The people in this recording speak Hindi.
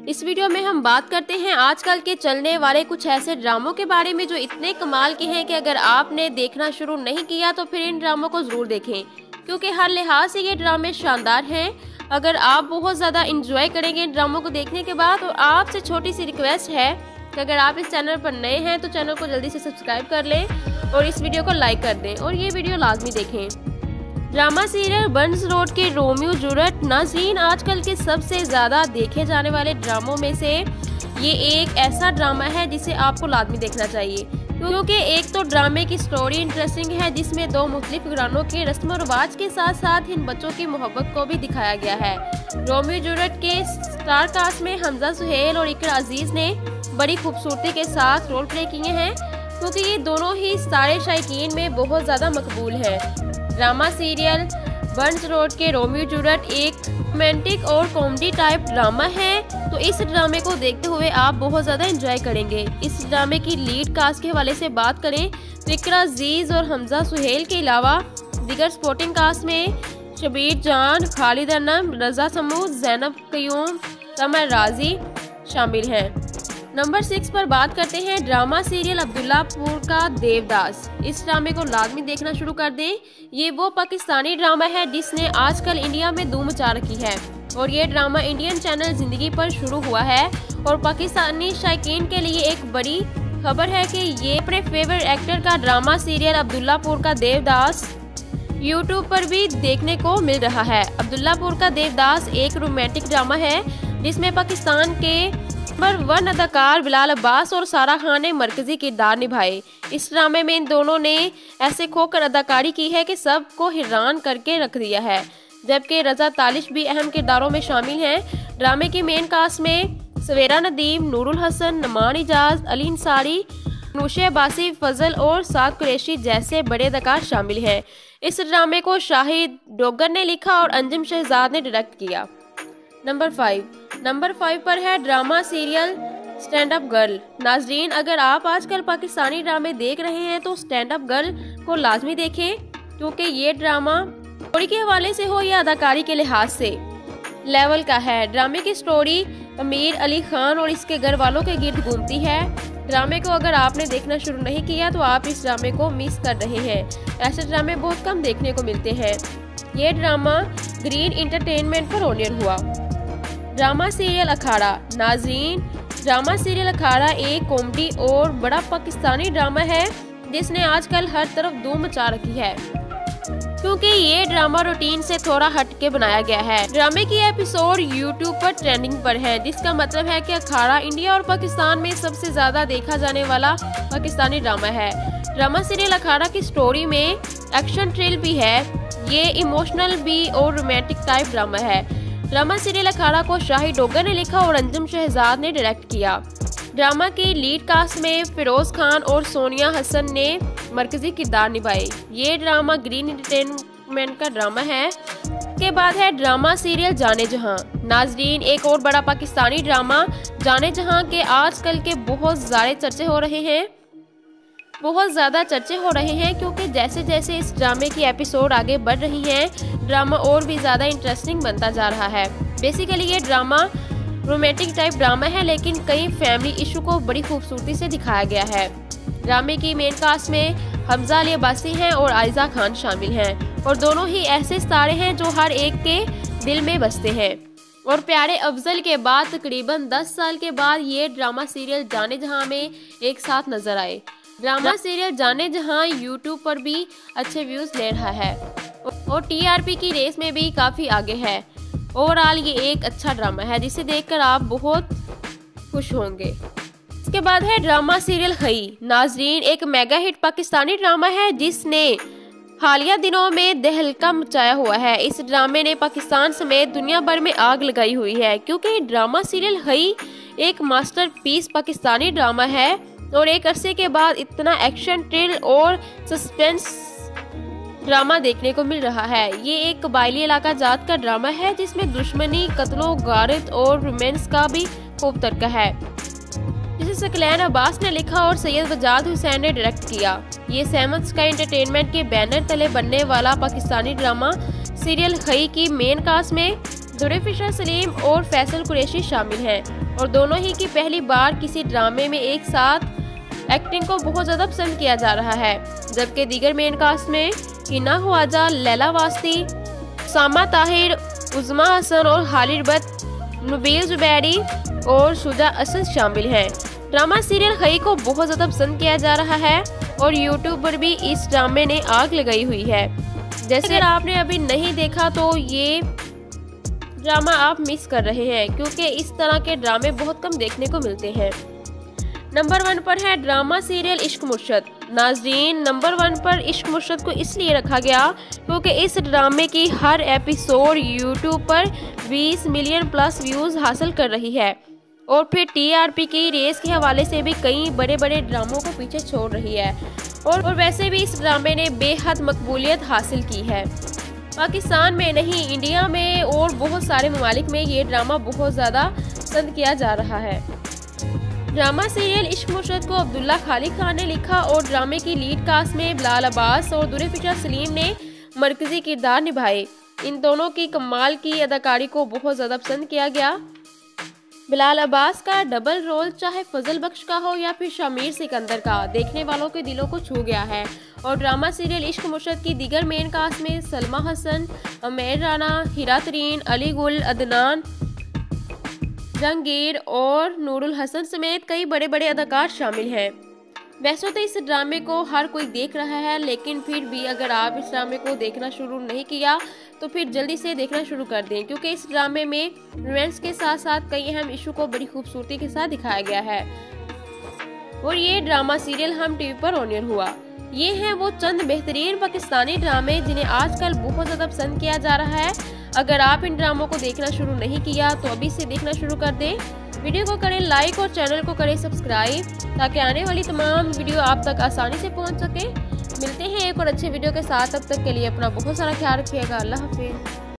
इस वीडियो में हम बात करते हैं आजकल के चलने वाले कुछ ऐसे ड्रामों के बारे में जो इतने कमाल के हैं कि अगर आपने देखना शुरू नहीं किया तो फिर इन ड्रामों को जरूर देखें, क्योंकि हर लिहाज से ये ड्रामे शानदार हैं। अगर आप बहुत ज़्यादा इंजॉय करेंगे इन ड्रामों को देखने के बाद, और आपसे छोटी सी रिक्वेस्ट है कि अगर आप इस चैनल पर नए हैं तो चैनल को जल्दी से सब्सक्राइब कर लें और इस वीडियो को लाइक कर दें और ये वीडियो लाजमी देखें। ड्रामा सीरियल बर्न्स रोड के रोमियो जूलियट नाज़रीन, आजकल के सबसे ज़्यादा देखे जाने वाले ड्रामों में से ये एक ऐसा ड्रामा है जिसे आपको लाजमी देखना चाहिए, क्योंकि एक तो ड्रामे की स्टोरी इंटरेस्टिंग है जिसमें दो मुख्तलिफ घरानों के रस्म और रिवाज के साथ साथ इन बच्चों की मोहब्बत को भी दिखाया गया है। रोमियो जूलियट के स्टार कास्ट में हमजा सुहेल और इकरा अजीज ने बड़ी खूबसूरती के साथ रोल प्ले किए हैं, क्योंकि ये दोनों ही सारे शायकीन में बहुत ज़्यादा मकबूल है। ड्रामा सीरियल बर्न्स रोड के रोमियो जूलियट एक रोमांटिक और कॉमेडी टाइप ड्रामा है, तो इस ड्रामे को देखते हुए आप बहुत ज़्यादा एंजॉय करेंगे। इस ड्रामे की लीड कास्ट के हवाले से बात करें तो इकरा अजीज और हमजा सुहेल के अलावा दीगर सपोर्टिंग कास्ट में शबीर जान, खालिद अनम, रजा समूद, जैनब कयूम, समर राजी शामिल हैं। नंबर 6 पर बात करते हैं ड्रामा सीरियल अब्दुल्लापुर का देवदास। इस ड्रामे को लाजमी देखना शुरू कर दें। ये वो पाकिस्तानी ड्रामा है जिसने आजकल इंडिया में धूम मचा रखी है, और ये ड्रामा इंडियन चैनल जिंदगी पर शुरू हुआ है और पाकिस्तानी शायकीन के लिए एक बड़ी खबर है कि ये अपने फेवरेट एक्टर का ड्रामा सीरियल अब्दुल्लापुर का देवदास यूट्यूब पर भी देखने को मिल रहा है। अब्दुल्लापुर का देवदास एक रोमांटिक ड्रामा है जिसमें पाकिस्तान के नंबर 1 अदाकार बिलाल अब्बास और सारा खान ने मरकजी किरदार निभाए। इस ड्रामे में इन दोनों ने ऐसे खोकर अदाकारी की है कि सबको हैरान करके रख दिया है, जबकि रजा तालिश भी अहम किरदारों में शामिल हैं। ड्रामे की मेन कास्ट में सवेरा नदीम, नूरुल हसन, नमान इजाज, अली अंसारी, नूशे अब्बासी, फजल और साद कुरैशी जैसे बड़े अदाकार शामिल हैं। इस ड्रामे को शाहिद डोगर ने लिखा और अंजुम शहजाद ने डायरेक्ट किया। नंबर 5 पर है drama serial stand up girl. नाजरीन, अगर आप आजकल पाकिस्तानी ड्रामे देख रहे हैं तो स्टैंड अप गर्ल को लाजमी देखें, क्योंकि ये ड्रामा स्टोरी के हवाले से हो या अदाकारी के लिहाज से लेवल का है। ड्रामे की स्टोरी अमीर अली खान और इसके घर वालों के गिर्द घूमती है। ड्रामे को अगर आपने देखना शुरू नहीं किया तो आप इस ड्रामे को मिस कर रहे हैं। ऐसे ड्रामे बहुत कम देखने को मिलते हैं। ये ड्रामा ग्रीन इंटरटेनमेंट पर ऑनर हुआ। Drama serial Akhara. नाजरीन, ड्रामा सीरियल अखाड़ा एक कॉमेडी और बड़ा पाकिस्तानी ड्रामा है जिसने आजकल हर तरफ धूम मचा रखी है, क्योंकि ये ड्रामा रूटीन से थोड़ा हट के बनाया गया है। ड्रामे की एपिसोड यूट्यूब पर ट्रेंडिंग पर है, जिसका मतलब है कि अखाड़ा इंडिया और पाकिस्तान में सबसे ज्यादा देखा जाने वाला पाकिस्तानी ड्रामा है। ड्रामा सीरियल अखाड़ा की स्टोरी में एक्शन थ्रिल भी है, ये इमोशनल भी और रोमांटिक टाइप ड्रामा है। ड्रामा सीरियल अखाड़ा को शाहिद डोगर ने लिखा और अंजुम शहजाद ने डायरेक्ट किया। ड्रामा की लीड कास्ट में फिरोज खान और सोनिया हसन ने मरकजी किरदार निभाए। ये ड्रामा ग्रीन एंटरटेनमेंट का ड्रामा है। के बाद है ड्रामा सीरियल जाने जहां। नाजरीन, एक और बड़ा पाकिस्तानी ड्रामा जाने जहां के आजकल के बहुत ज़्यादा चर्चे हो रहे हैं, क्योंकि जैसे जैसे इस ड्रामे की एपिसोड आगे बढ़ रही हैं, ड्रामा और भी ज़्यादा इंटरेस्टिंग बनता जा रहा है। बेसिकली ये ड्रामा रोमांटिक टाइप ड्रामा है, लेकिन कई फैमिली इशू को बड़ी खूबसूरती से दिखाया गया है। ड्रामे की मेन कास्ट में हमजा अली अब्बासी हैं और आयजा खान शामिल हैं, और दोनों ही ऐसे सितारे हैं जो हर एक के दिल में बसते हैं। और प्यारे अफजल के बाद तकरीबन 10 साल के बाद ये ड्रामा सीरियल जाने जहां में एक साथ नजर आए। ड्रामा सीरियल जाने जहां यूट्यूब पर भी अच्छे व्यूज ले रहा है और टीआरपी की रेस में भी काफ़ी आगे है। ओवरऑल ये एक अच्छा ड्रामा है जिसे देखकर आप बहुत खुश होंगे। इसके बाद है ड्रामा सीरियल खई। नाजरीन, एक मेगा हिट पाकिस्तानी ड्रामा है जिसने हालिया दिनों में दहलका मचाया हुआ है। इस ड्रामे ने पाकिस्तान समेत दुनिया भर में आग लगाई हुई है, क्योंकि ड्रामा सीरियल खई एक मास्टरपीस पाकिस्तानी ड्रामा है और एक अरसे के बाद इतना एक्शन, थ्रिल और सस्पेंस ड्रामा देखने को मिल रहा है। ये एक कबायली इलाका जात का ड्रामा है जिसमें दुश्मनी, कत्लो गारत और रोमांस का भी खूब तड़का है, जिसे सकलैन अब्बास ने लिखा और सैयद वजाद हुसैन ने डायरेक्ट किया। ये सहमत स्काई एंटरटेनमेंट के बैनर तले बनने वाला पाकिस्तानी ड्रामा सीरियल खई की मेन कास्ट में दुरे फिशर सलीम और फैसल कुरैशी शामिल हैं और दोनों ही की पहली बार किसी ड्रामे में एक साथ एक्टिंग को बहुत ज़्यादा पसंद किया जा रहा है। जबकि दीगर मेन कास्ट में हिना ख्वाजा, लैला वास्ती, सामा ताहिर, उज़मा हसन और खालिद भट्ट, नबील जुबैरी और शुजा असद शामिल हैं। ड्रामा सीरियल खई को बहुत ज़्यादा पसंद किया जा रहा है और यूट्यूब पर भी इस ड्रामे ने आग लगाई हुई है। जैसे अगर आपने अभी नहीं देखा तो ये ड्रामा आप मिस कर रहे हैं, क्योंकि इस तरह के ड्रामे बहुत कम देखने को मिलते हैं। नंबर 1 पर है ड्रामा सीरियल इश्क मुर्शद। नाज़रीन, नंबर 1 पर इश्क मुर्शद को इसलिए रखा गया क्योंकि इस ड्रामे की हर एपिसोड यूट्यूब पर 20 मिलियन प्लस व्यूज़ हासिल कर रही है और फिर टीआरपी की रेस के हवाले से भी कई बड़े बड़े ड्रामों को पीछे छोड़ रही है और वैसे भी इस ड्रामे ने बेहद मकबूलियत हासिल की है। पाकिस्तान में नहीं, इंडिया में और बहुत सारे ममालिक में ये ड्रामा बहुत ज़्यादा पसंद किया जा रहा है। ड्रामा सीरियल इश्क मुर्शद को अब्दुल्ला खालिद खान ने लिखा और ड्रामे की लीड कास्ट में बिलाल अब्बास और दुरे फिशर सलीम ने मरकजी किरदार निभाए। इन दोनों की कमाल की अदाकारी को बहुत ज़्यादा पसंद किया गया। बिलाल अब्बास का डबल रोल चाहे फजल बख्श का हो या फिर शमीर सिकंदर का, देखने वालों के दिलों को छू गया है। और ड्रामा सीरियल इश्क मुर्शद की दीगर मेन कास्ट में सलमा हसन, अमेर राना, हिरा तरीन, अली गुल, अदनान, जहांगीर और नूरुल हसन समेत कई बड़े बड़े अदाकार शामिल हैं। वैसे तो इस ड्रामे को हर कोई देख रहा है, लेकिन फिर भी अगर आप इस ड्रामे को देखना शुरू नहीं किया तो फिर जल्दी से देखना शुरू कर दें, क्योंकि इस ड्रामे में रोमांस के साथ साथ कई अहम इशू को बड़ी खूबसूरती के साथ दिखाया गया है। और ये ड्रामा सीरियल हम टीवी पर ऑनियर हुआ। ये हैं वो चंद बेहतरीन पाकिस्तानी ड्रामे जिन्हें आजकल बहुत ज़्यादा पसंद किया जा रहा है। अगर आप इन ड्रामों को देखना शुरू नहीं किया तो अभी से देखना शुरू कर दें। वीडियो को करें लाइक और चैनल को करें सब्सक्राइब, ताकि आने वाली तमाम वीडियो आप तक आसानी से पहुंच सके। मिलते हैं एक और अच्छे वीडियो के साथ, तब तक के लिए अपना बहुत सारा ख्याल रखिएगा। अल्लाह हाफिज़।